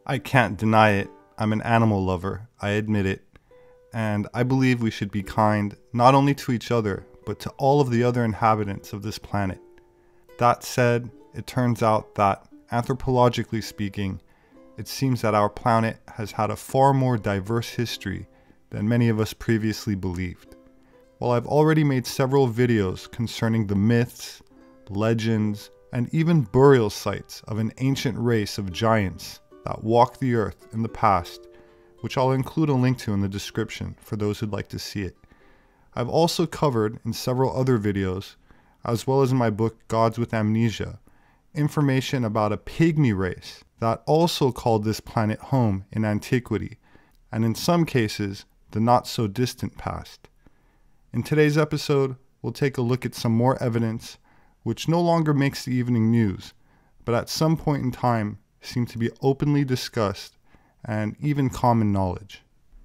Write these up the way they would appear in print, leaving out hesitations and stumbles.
I can't deny it. I'm an animal lover, I admit it. And I believe we should be kind, not only to each other, but to all of the other inhabitants of this planet. That said, it turns out that, anthropologically speaking, it seems that our planet has had a far more diverse history than many of us previously believed. While I've already made several videos concerning the myths, legends, and even burial sites of an ancient race of giants that walked the earth in the past, which I'll include a link to in the description for those who'd like to see it. I've also covered in several other videos, as well as in my book Gods with Amnesia, information about a pygmy race that also called this planet home in antiquity, and in some cases, the not so distant past. In today's episode, we'll take a look at some more evidence which no longer makes the evening news, but at some point in time seemed to be openly discussed and even common knowledge.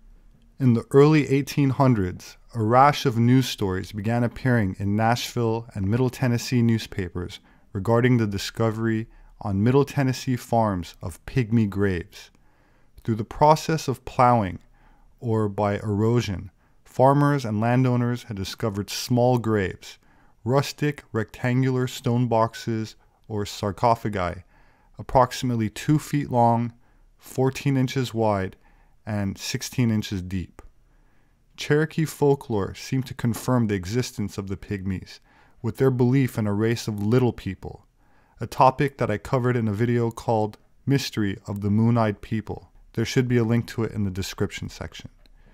In the early 1800s, a rash of news stories began appearing in Nashville and Middle Tennessee newspapers regarding the discovery on Middle Tennessee farms of pygmy graves. Through the process of plowing, or by erosion, farmers and landowners had discovered small graves, rustic rectangular stone boxes or sarcophagi, approximately 2 feet long, 14 inches wide, and 16 inches deep. Cherokee folklore seemed to confirm the existence of the pygmies, with their belief in a race of little people, a topic that I covered in a video called Mystery of the Moon-Eyed People. There should be a link to it in the description section.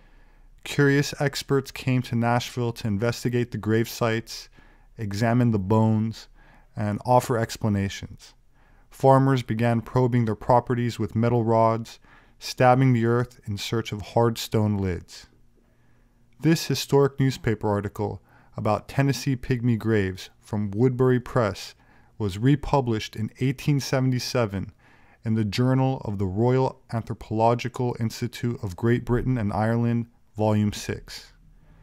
Curious experts came to Nashville to investigate the grave sites, examine the bones, and offer explanations. Farmers began probing their properties with metal rods, stabbing the earth in search of hard stone lids. This historic newspaper article about Tennessee pygmy graves from Woodbury Press was republished in 1877 in the Journal of the Royal Anthropological Institute of Great Britain and Ireland, Volume 6.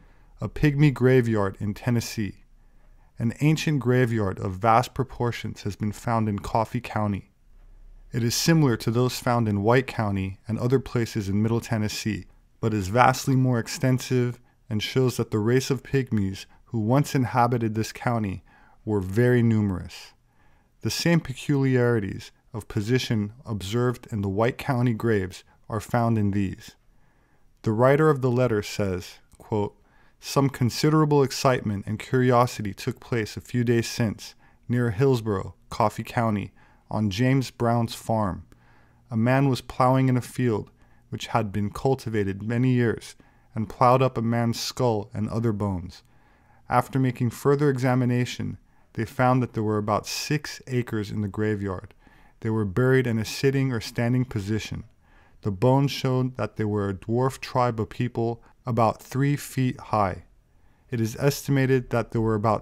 A pygmy graveyard in Tennessee. An ancient graveyard of vast proportions has been found in Coffee County. It is similar to those found in White County and other places in Middle Tennessee, but is vastly more extensive and shows that the race of pygmies who once inhabited this county were very numerous. The same peculiarities of position observed in the White County graves are found in these. The writer of the letter says, quote, "Some considerable excitement and curiosity took place a few days since, near Hillsborough, Coffee County, on James Brown's farm. A man was plowing in a field which had been cultivated many years, and plowed up a man's skull and other bones. After making further examination, they found that there were about 6 acres in the graveyard. They were buried in a sitting or standing position. The bones showed that they were a dwarf tribe of people about 3 feet high. It is estimated that there were about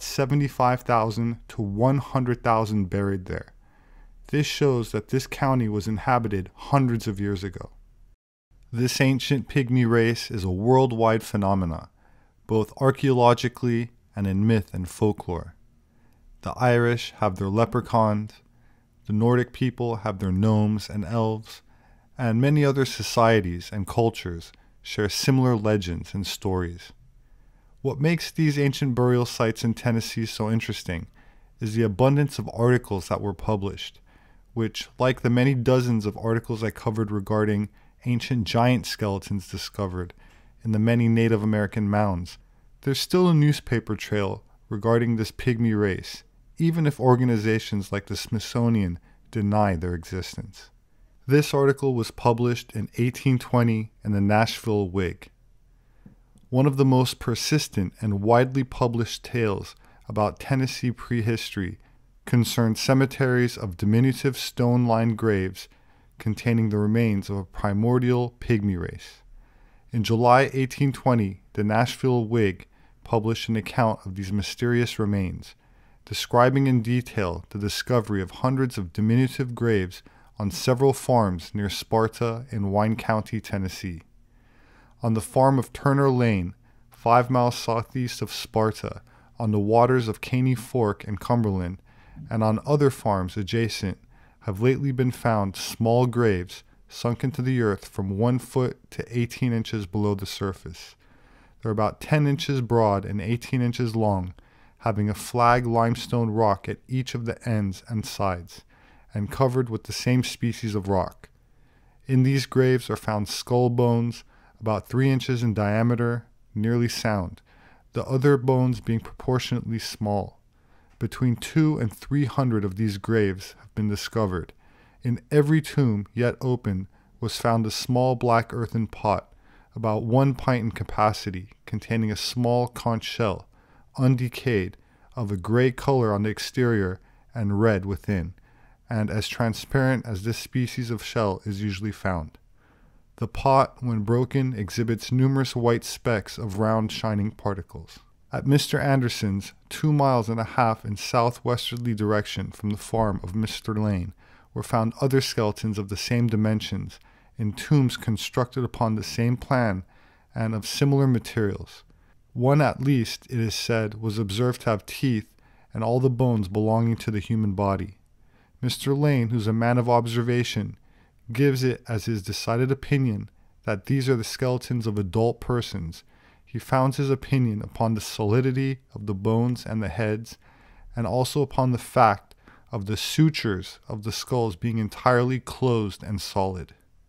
75,000 to 100,000 buried there. This shows that this county was inhabited hundreds of years ago." This ancient pygmy race is a worldwide phenomenon, both archaeologically and in myth and folklore. The Irish have their leprechauns, the Nordic people have their gnomes and elves, and many other societies and cultures share similar legends and stories. What makes these ancient burial sites in Tennessee so interesting is the abundance of articles that were published, which, like the many dozens of articles I covered regarding ancient giant skeletons discovered in the many Native American mounds, there's still a newspaper trail regarding this pygmy race, even if organizations like the Smithsonian deny their existence. This article was published in 1820 in the Nashville Whig. One of the most persistent and widely published tales about Tennessee prehistory concerned cemeteries of diminutive stone-lined graves containing the remains of a primordial pygmy race. In July 1820, the Nashville Whig published an account of these mysterious remains, describing in detail the discovery of hundreds of diminutive graves on several farms near Sparta in Wine County, Tennessee. On the farm of Turner Lane, 5 miles southeast of Sparta, on the waters of Caney Fork in Cumberland, and on other farms adjacent, have lately been found small graves sunk into the earth from 1 foot to 18 inches below the surface. They're about 10 inches broad and 18 inches long, having a flag limestone rock at each of the ends and sides, and covered with the same species of rock. In these graves are found skull bones, about 3 inches in diameter, nearly sound, the other bones being proportionately small. Between 200 and 300 of these graves have been discovered. In every tomb yet open was found a small black earthen pot, about 1 pint in capacity, containing a small conch shell, undecayed, of a gray color on the exterior and red within, and as transparent as this species of shell is usually found. The pot, when broken, exhibits numerous white specks of round shining particles. At Mr. Anderson's, 2.5 miles in southwesterly direction from the farm of Mr. Lane, were found other skeletons of the same dimensions, in tombs constructed upon the same plan and of similar materials. One at least, it is said, was observed to have teeth and all the bones belonging to the human body. Mr. Lane, who's a man of observation, gives it as his decided opinion that these are the skeletons of adult persons. He founds his opinion upon the solidity of the bones and the heads, and also upon the fact of the sutures of the skulls being entirely closed and solid.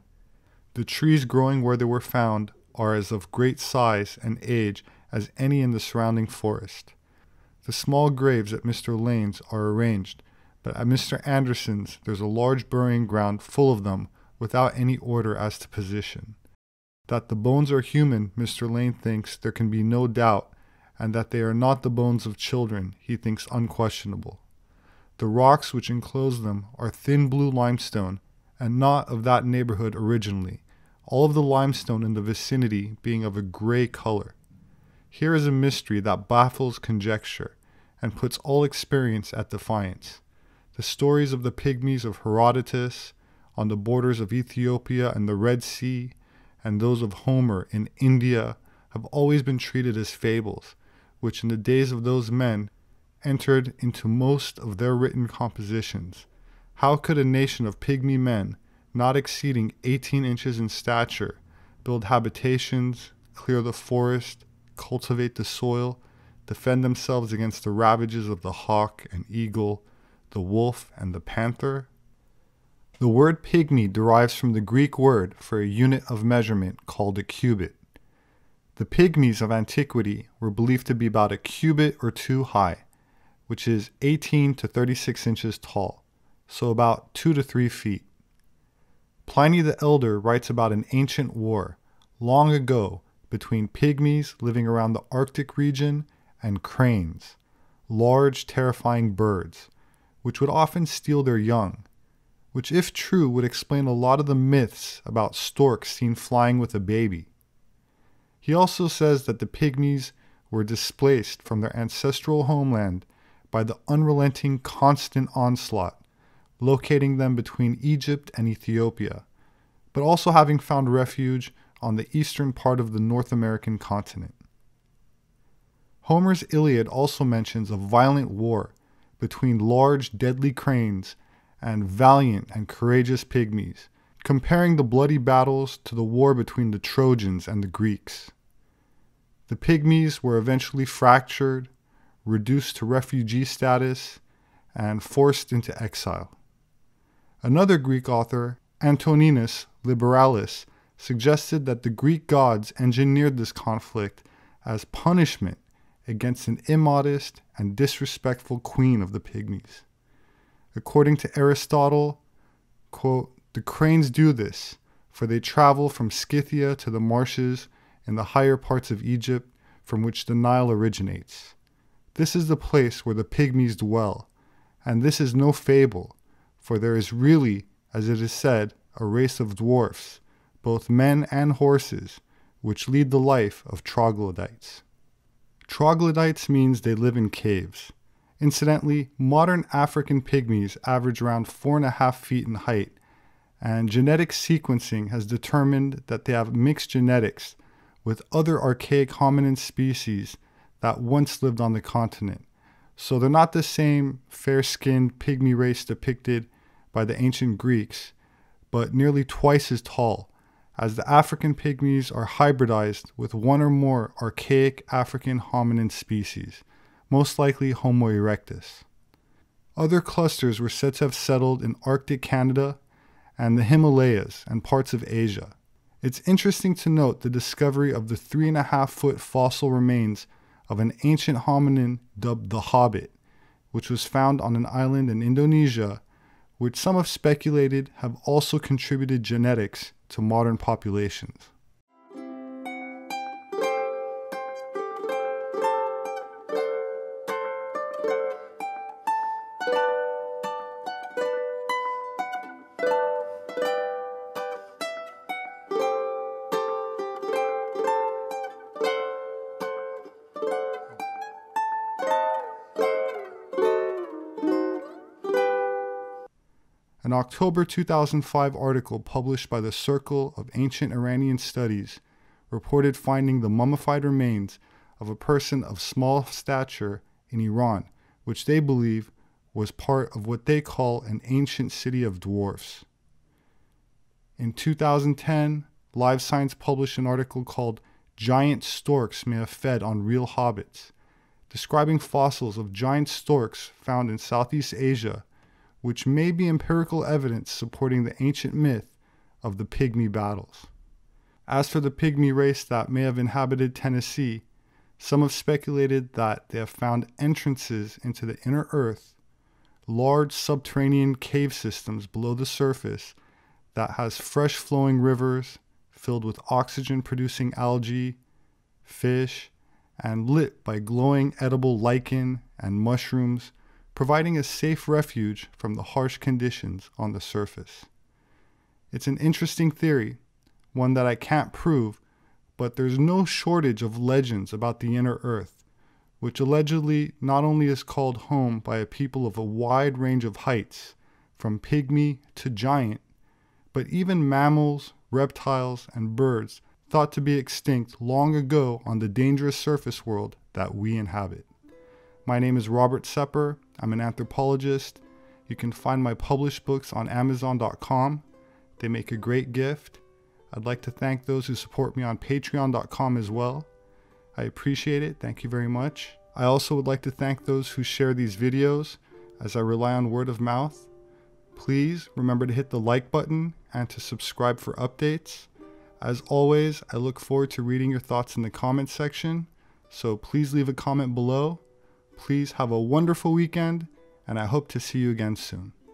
The trees growing where they were found are as of great size and age as any in the surrounding forest. The small graves at Mr. Lane's are arranged, but at Mr. Anderson's there's a large burying ground full of them without any order as to position. That the bones are human, Mr. Lane thinks there can be no doubt, and that they are not the bones of children, he thinks unquestionable. The rocks which enclose them are thin blue limestone, and not of that neighborhood originally, all of the limestone in the vicinity being of a gray color. Here is a mystery that baffles conjecture, and puts all experience at defiance. The stories of the pygmies of Herodotus, on the borders of Ethiopia and the Red Sea, and those of Homer in India, have always been treated as fables, which in the days of those men entered into most of their written compositions. How could a nation of pygmy men, not exceeding 18 inches in stature, build habitations, clear the forest, cultivate the soil, defend themselves against the ravages of the hawk and eagle, the wolf and the panther? The word pygmy derives from the Greek word for a unit of measurement called a cubit. The pygmies of antiquity were believed to be about a cubit or 2 high, which is 18 to 36 inches tall, so about 2 to 3 feet. Pliny the Elder writes about an ancient war, long ago, between pygmies living around the Arctic region and cranes, large terrifying birds, which would often steal their young, which if true would explain a lot of the myths about storks seen flying with a baby. He also says that the pygmies were displaced from their ancestral homeland by the unrelenting constant onslaught, locating them between Egypt and Ethiopia, but also having found refuge on the eastern part of the North American continent. Homer's Iliad also mentions a violent war between large deadly cranes and valiant and courageous pygmies, comparing the bloody battles to the war between the Trojans and the Greeks. The pygmies were eventually fractured, reduced to refugee status, and forced into exile. Another Greek author, Antoninus Liberalis, suggested that the Greek gods engineered this conflict as punishment against an immodest and disrespectful queen of the pygmies. According to Aristotle, quote, "The cranes do this, for they travel from Scythia to the marshes in the higher parts of Egypt, from which the Nile originates. This is the place where the pygmies dwell, and this is no fable, for there is really, as it is said, a race of dwarfs, both men and horses, which lead the life of troglodytes." Troglodytes means they live in caves. Incidentally, modern African pygmies average around 4.5 feet in height, and genetic sequencing has determined that they have mixed genetics with other archaic hominin species that once lived on the continent. So they're not the same fair-skinned pygmy race depicted by the ancient Greeks, but nearly twice as tall, as the African pygmies are hybridized with one or more archaic African hominin species, most likely Homo erectus. Other clusters were said to have settled in Arctic Canada and the Himalayas and parts of Asia. It's interesting to note the discovery of the 3.5-foot fossil remains of an ancient hominin dubbed the Hobbit, which was found on an island in Indonesia, which some have speculated have also contributed genetics to modern populations. An October 2005 article published by the Circle of Ancient Iranian Studies reported finding the mummified remains of a person of small stature in Iran, which they believe was part of what they call an ancient city of dwarfs. In 2010, Live Science published an article called "Giant Storks May Have Fed on Real Hobbits," describing fossils of giant storks found in Southeast Asia, which may be empirical evidence supporting the ancient myth of the pygmy battles. As for the pygmy race that may have inhabited Tennessee, some have speculated that they have found entrances into the inner earth, large subterranean cave systems below the surface that has fresh flowing rivers filled with oxygen producing algae, fish, and lit by glowing edible lichen and mushrooms, providing a safe refuge from the harsh conditions on the surface. It's an interesting theory, one that I can't prove, but there's no shortage of legends about the inner earth, which allegedly not only is called home by a people of a wide range of heights, from pygmy to giant, but even mammals, reptiles, and birds thought to be extinct long ago on the dangerous surface world that we inhabit. My name is Robert Sepehr. I'm an anthropologist. You can find my published books on Amazon.com. They make a great gift. I'd like to thank those who support me on Patreon.com as well. I appreciate it. Thank you very much. I also would like to thank those who share these videos, as I rely on word of mouth. Please remember to hit the like button and to subscribe for updates. As always, I look forward to reading your thoughts in the comments section, so please leave a comment below. Please have a wonderful weekend, and I hope to see you again soon.